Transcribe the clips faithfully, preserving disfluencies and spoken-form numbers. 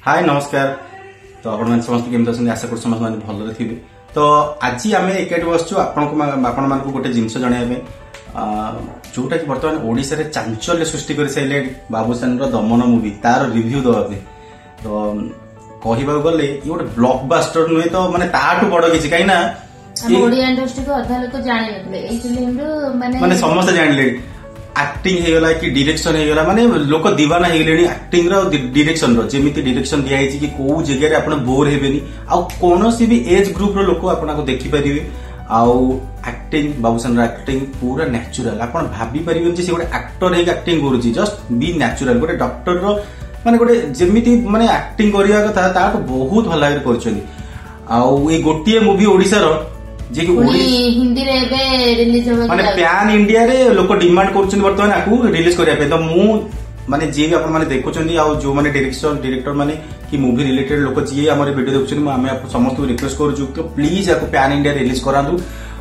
हाय नमस्कार। तो आपण समस्त केमती अच्छा आशा कर समस्त भल थे। तो आज आम एकाठी बसचु आपण मान गोटे जिनस जनवाई जोटा कि बर्तमान ओडिशा रे चांचल्य सृष्टि कर सारे बाबूशान दमन मुवी तार रिव्यू दवापे। तो कहवा गले ये गोटे ब्लॉकबस्टर नुहे तो माने ताठू बड़ किसी कहीं ना ओडिया इंडस्ट्री को अधा लोग जानि नथले एई फिल्म रो माने माने समस्त जानले एक्टिंग हेगला कि डिरेक्शन हेगला माने लोक दीवाना हेगलेनी एक्टिंग रो डिरेक्शन रो जेमिति डिरेक्शन दिया है कि को जगह रे आपण बोर हेबेनी आ कोनोसी भी एज ग्रुप रो लोक आपण को देखि परिबे। आउ एक्टिंग बाबूशान रो एक्टिंग पूरा नेचुरल आपण भाबी परिबे जे से गोटे एक्टर हेक एक्टिंग करूची जस्ट बी नेचुरल गोटे डॉक्टर रो माने गोटे जेमिति माने एक्टिंग करिया कथा ता बहुत भल लागे करछनी। आउ ए गोटिए मूवी ओडिसा रो जे हिंदी रे बे रिलीज हो माने पैन इंडिया रे लोक डिमांड करछन वर्तमान आकू रिलीज करिया पे। तो मु माने जे भी आपण माने देखुछन आ जो माने डायरेक्टर डायरेक्टर माने कि मूवी रिलेटेड लोक जे हमर वीडियो देखुछन आमे आप समस्त को रिक्वेस्ट करू तो प्लीज आकू पैन इंडिया रिलीज करांदु।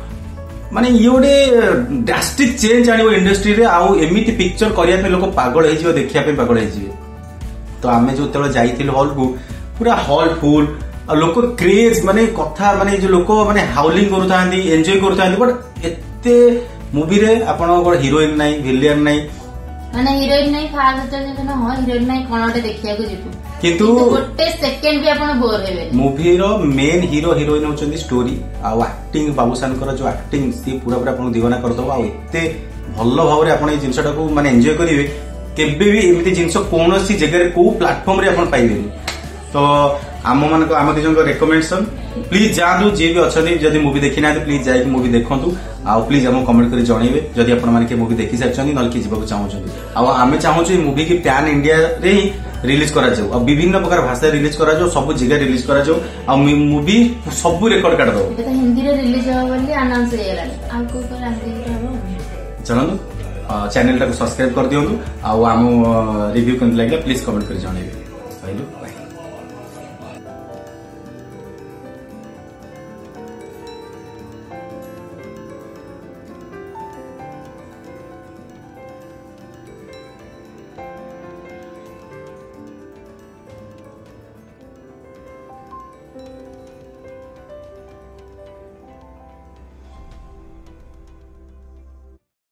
माने ये गोटे ड्रास्टिक चेंज आनिबो इंडस्ट्री रे आउ एमिति पिक्चर करिया पे लोक पागल हे जिवो देखिया पे पागल हे जिवो। तो आमे जो तळे जाईथिल हॉल को पूरा हॉल फुल आ लोक क्रेज माने कथा माने जो लोक माने हाउलिंग करूथांती एन्जॉय करूथांती बट एते मूवी रे आपण को हीरोइन नाही विलेन नाही माने हीरोइन नाही फास्ट होते ना हां हीरोइन नाही कोनोटे देखिया को जितु किंतु गोटे सेकंड भी आपण बोर हेबे। मूवी रो मेन हीरो हीरोइन होचंदी स्टोरी आ एक्टिंग बाबूशान कर जो एक्टिंग सी पूरा पूरा आपण दीवाना करदो आ एते भल्लो भाव रे आपण ए जिंसटा को माने एन्जॉय करिवे केबे भी एमिति जिंस कोनोसी जगह रे को प्लेटफॉर्म रे आपण पाइबेनी। तो आम मान को आम दिजन रेकमेंडेशन प्लीज जातु जी भी अच्छा जब मूवी देखी ना प्लीज जाए मूवी देखु आ प्लीज आम कमेंट कर जनइबे जदि आपण माने मूवी देखी सारी ना किए जावाक चाहूँ आम चाहूँ ये मूवी की पैन इंडिया रे ही रिलीज करा जाऊ आ विभिन्न प्रकार भाषा रिलीज करा जाऊ सब जगह रिलीज करा जाऊ आ मूवी सब रेकर्ड काट दो तो हिंदी रे रिलीज हो बोली अनाउंस हे गेलानी आ को को रांदी हो चलनु चैनल टाको सब्सक्राइब कर दियंतु आ आम रिव्यू केन लागला प्लीज कमेंट कर जनइबे।